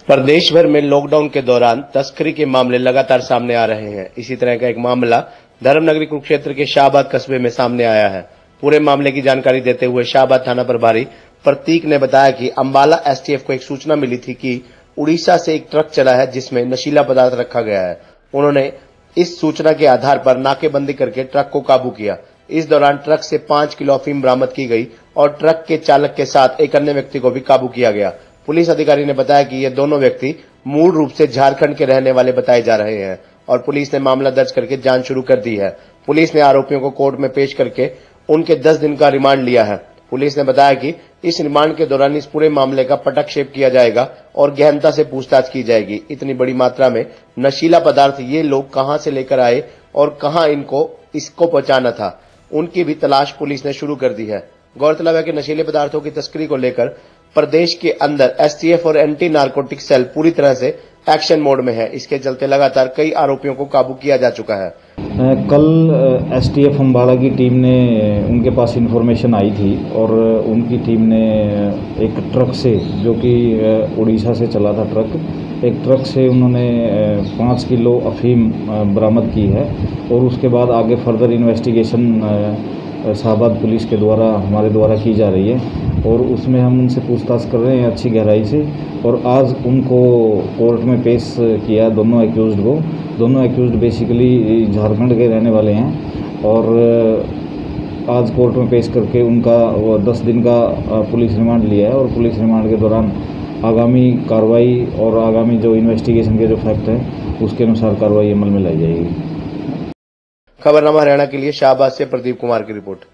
प्रदेश भर में लॉकडाउन के दौरान तस्करी के मामले लगातार सामने आ रहे हैं। इसी तरह का एक मामला धर्मनगरी कुरुक्षेत्र के शाहबाद कस्बे में सामने आया है। पूरे मामले की जानकारी देते हुए शाहबाद थाना प्रभारी प्रतीक ने बताया कि अंबाला एसटीएफ को एक सूचना मिली थी कि उड़ीसा से एक ट्रक चला है जिसमें नशीला पदार्थ रखा गया है। उन्होंने इस सूचना के आधार पर नाकेबंदी करके ट्रक को काबू किया। इस दौरान ट्रक से 5 किलो अफीम बरामद की गई और ट्रक के चालक के साथ एक अन्य व्यक्ति को भी काबू किया गया। पुलिस अधिकारी ने बताया कि ये दोनों व्यक्ति मूल रूप से झारखंड के रहने वाले बताए जा रहे हैं और पुलिस ने मामला दर्ज करके जांच शुरू कर दी है। पुलिस ने आरोपियों को कोर्ट में पेश करके उनके 10 दिन का रिमांड लिया है। पुलिस ने बताया कि इस रिमांड के दौरान इस पूरे मामले का पटक्षेप किया जाएगा और गहनता से पूछताछ की जाएगी। इतनी बड़ी मात्रा में नशीला पदार्थ ये लोग कहां से लेकर आए और कहां इसको पहुंचाना था, उनकी भी तलाश पुलिस ने शुरू कर दी है। गौरतलब है कि नशीले पदार्थों की तस्करी को लेकर प्रदेश के अंदर एसटीएफ और एंटी नारकोटिक सेल पूरी तरह से एक्शन मोड में है। इसके चलते लगातार कई आरोपियों को काबू किया जा चुका है। कल एसटीएफ अंबाला की टीम ने उनके पास इंफॉर्मेशन आई थी और उनकी टीम ने एक ट्रक से, जो कि उड़ीसा से चला था एक ट्रक से उन्होंने 5 किलो अफीम बरामद की है और उसके बाद आगे फर्दर इन्वेस्टिगेशन शाहबाद पुलिस के द्वारा हमारे द्वारा की जा रही है और उसमें हम उनसे पूछताछ कर रहे हैं अच्छी गहराई से। और आज उनको कोर्ट में पेश किया दोनों एक्यूज्ड को। दोनों एक्यूज्ड बेसिकली झारखंड के रहने वाले हैं और आज कोर्ट में पेश करके उनका 10 दिन का पुलिस रिमांड लिया है और पुलिस रिमांड के दौरान आगामी कार्रवाई और आगामी जो इन्वेस्टिगेशन के जो फैक्ट हैं उसके अनुसार कार्रवाई अमल में लाई जाएगी। खबरनामा हरियाणा के लिए शाहबाद से प्रदीप कुमार की रिपोर्ट।